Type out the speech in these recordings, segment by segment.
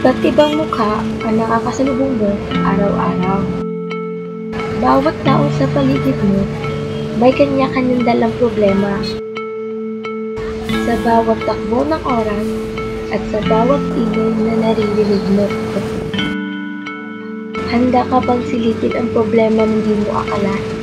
Iba't ibang mukha ang nakakasalubong mo araw-araw. Bawat tao sa paligid mo may kanya-kanyang dalang problema. Sa bawat takbo ng oras at sa bawat ingay na naririnig mo, handa ka bang silipin ang problema na hindi mo akalain?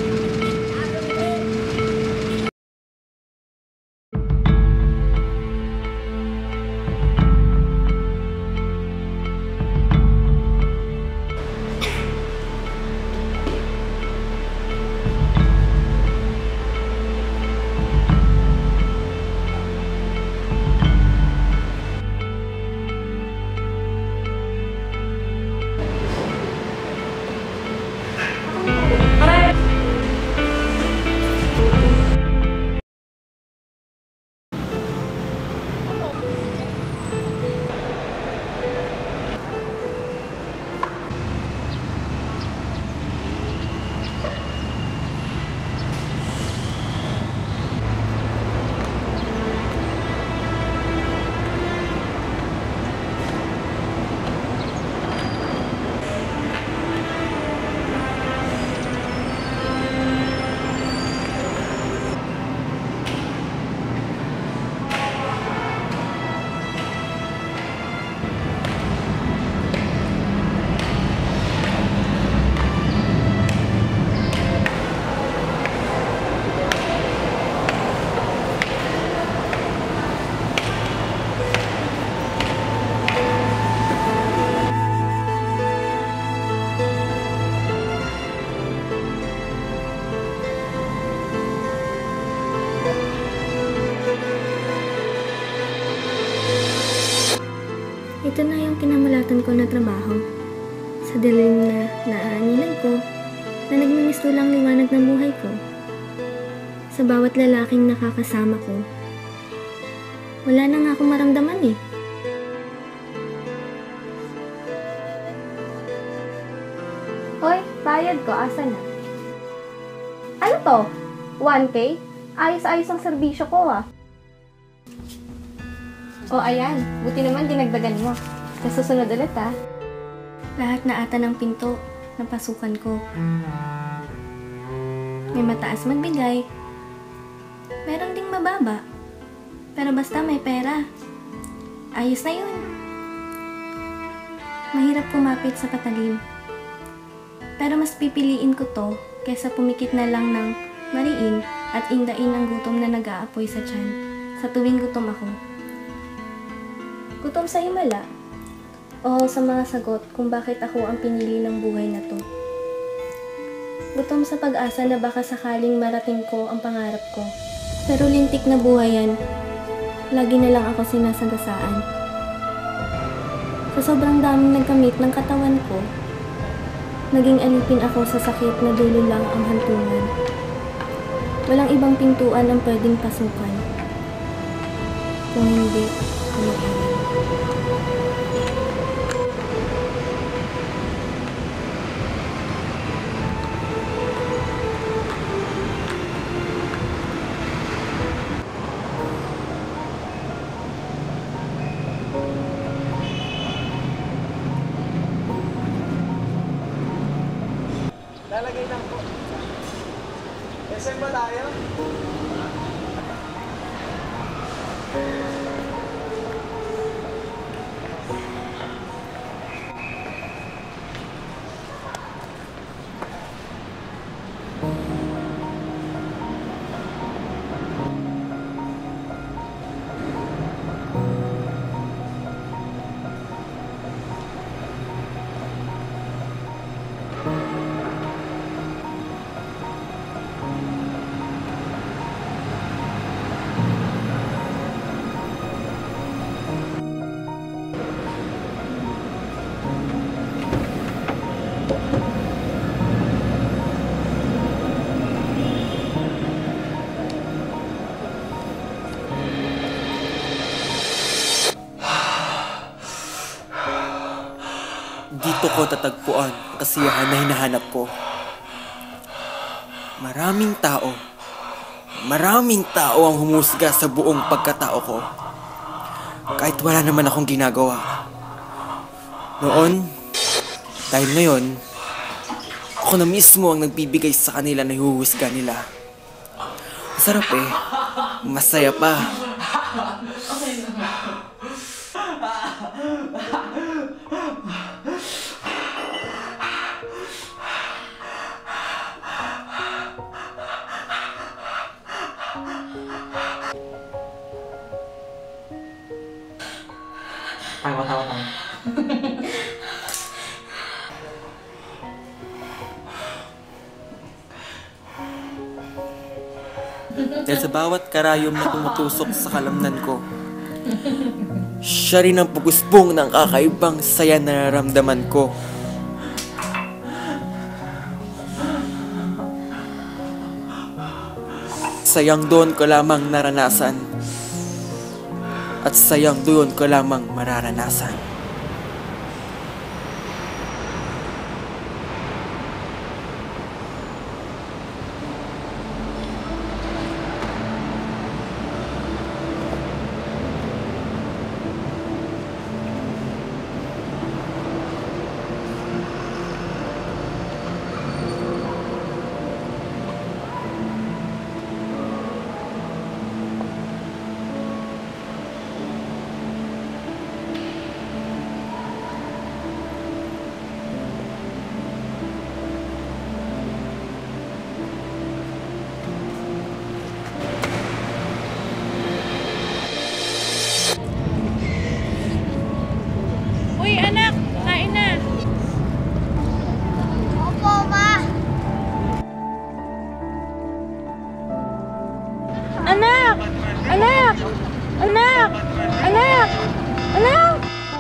Ito na yung kinamalatan ko na trabaho. Sa dilim na naaanilan ko, na nagmimisto lang liwanag ng buhay ko. Sa bawat lalaking nakakasama ko, wala na nga akong maramdaman eh. Hoy, bayad ko, asa na? Ano to? 1K? Ayos-ayos ang serbisyo ko ah. O ayan, buti naman dinagdagan mo. Sa susunod ulit ah. Lahat na ata ng pinto na pasukan ko. May mataas magbigay. Meron ding mababa. Pero basta may pera. Ayos na yun. Mahirap kumapit sa patalim. Pero mas pipiliin ko to kaysa pumikit na lang ng mariin at indain ang gutom na nag-aapoy sa tiyan sa tuwing gutom ako. Gutom sa himala o sa mga sagot kung bakit ako ang pinili ng buhay na to. Gutom sa pag-asa na baka sakaling marating ko ang pangarap ko. Pero lintik na buhay yan, lagi na lang ako sinasagasaan. Sa sobrang daming nagkamit ng katawan ko, naging alipin ako sa sakit na dulo lang ang hantungan. Walang ibang pintuan ang pwedeng pasukan. Kung hindi, umiiwan. Lalagay lang po. SM ba tayo? Dito ko tatagpuan ang kasiyahan na hinahanap ko. Maraming tao ang humusga sa buong pagkatao ko. Kahit wala naman akong ginagawa, Noon, dahil ngayon, ako na mismo ang nagbibigay sa kanila na hihuhusga nila. Masarap eh. Masaya pa. Tama. Dahil sa bawat karayom na tumutusok sa kalamnan ko, siya rin ang pugusbong ng kakaibang saya na nararamdaman ko. Sayang doon ko lamang naranasan at sayang doon ko lamang mararanasan. Uy, anak! Kain na! Opo, Ma! Anak! Anak! Anak! Anak! Anak!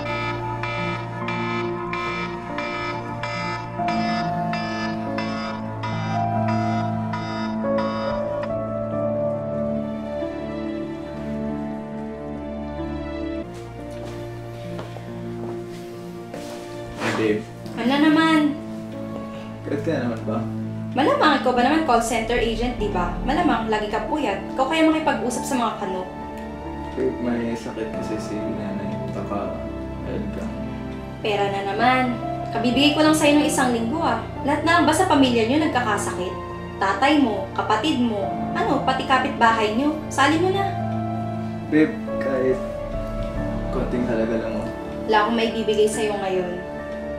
Babe, Ano naman? kahit ka na naman ba? Malamang ikaw ba naman call center agent, di ba? Malamang lagi ka puyat. Ikaw kaya makipag-usap sa mga kano. Babe, may sakit kasi si nanay. Taka, ayun ka. Pera na naman. Kabibigay ko lang sa'yo ng 1 linggo ah. Lahat na lang ba sa pamilya niyo nagkakasakit? Tatay mo, kapatid mo, pati kapitbahay niyo. Sali mo na. Babe, kahit konting halaga lang mo. Wala akong may bibigay sa'yo ngayon.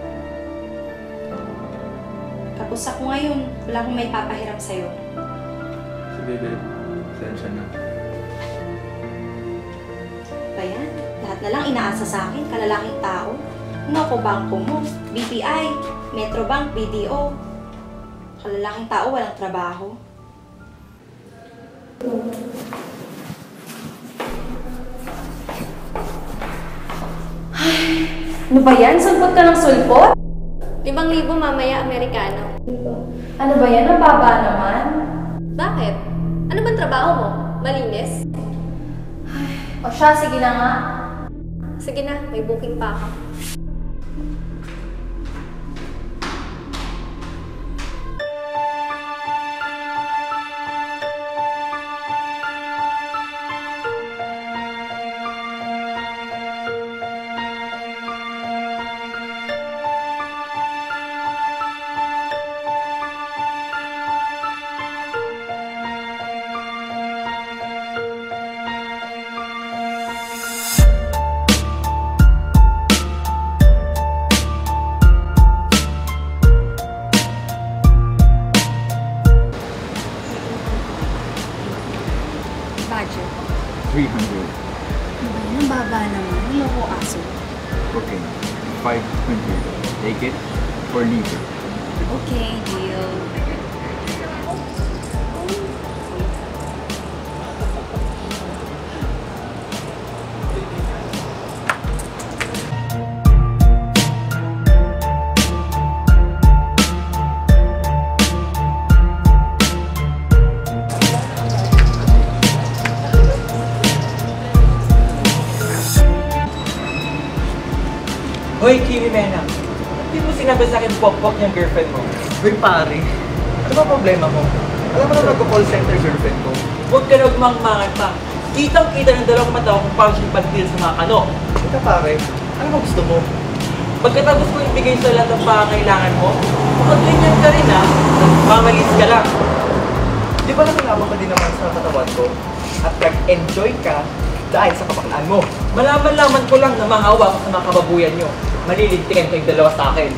Tapos ako ngayon, wala akong may papahiram sa'yo. Sige babe, sensya na. Kaya, lahat na lang inaasa sa akin, kalalaking tao. Ano ako, bangko mo, BPI, Metrobank, BDO. Kalalaking tao, walang trabaho. Ano ba yan? Sulpot ka ng sulpot? 5,000 mamaya Amerikano. Ano ba yan? Ang baba naman. Bakit? Ano bang trabaho mo? Malinis? O siya, sige na nga. Sige na, may booking pa ako. Budget. 300. Ang baba naman. Ano ko aso? Okay. 500. Take it or leave it. Okay, deal. Hoy, Kimi Mena. Hindi mo sinabi sa akin pok-pok yung girlfriend mo. Uy, pare. Ano ba problema mo? Alam mo na nag-call center girlfriend ko. Huwag ka nagmangmangan pa. Kitang-kita ng dalawang mata kung paano siya pag-deal sa mga kano. Ito, pare. Ano ba gusto mo? Pagkatapos ko ibigay sa lahat ng pangangailangan mo, mukhang ganyan ka rin ha. Nagmamalis ka lang. Di ba nakilama ka din naman sa katawan ko? At nag-enjoy ka dahil sa kapaklaan mo. Malaman-laman ko lang na mahawa ko sa mga kababuyan nyo. Malilintikan kayong dalawa sa akin.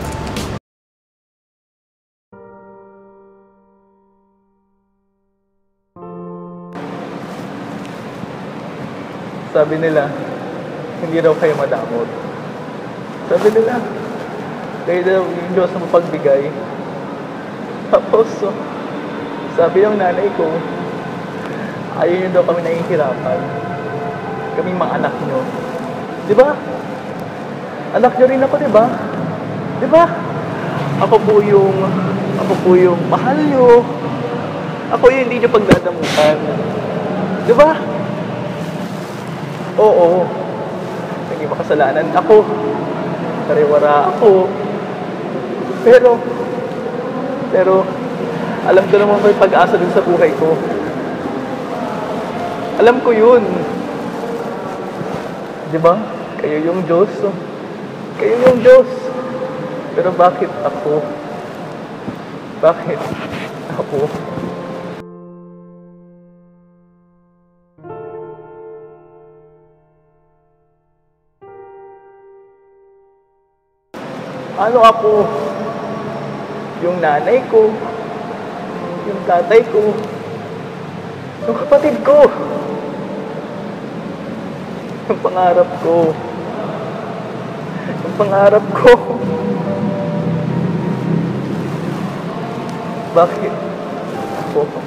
Sabi nila, hindi raw kayo madamot. Sabi nila, kayo daw yung Diyos na mapagbigay. Tapos, sabi ng nanay ko, ayaw nyo daw kami nahihirapan. Kaming mga anak nyo. Di ba? Anak nyo rin ako, di ba? Di ba? Ako po yung mahal nyo. Ako yung hindi nyo pagdadamutan. Di ba? Oo. Naging makasalanan ako. Kariwara ako. Pero, alam ko naman may pag-asa dun sa buhay ko. Alam ko yun. Di ba? Kayo yung Diyos. Kayo yung Diyos. Pero bakit ako? Bakit ako? Ano ako? Yung nanay ko, yung tatay ko, yung kapatid ko, yung pangarap ko, Bakit ako?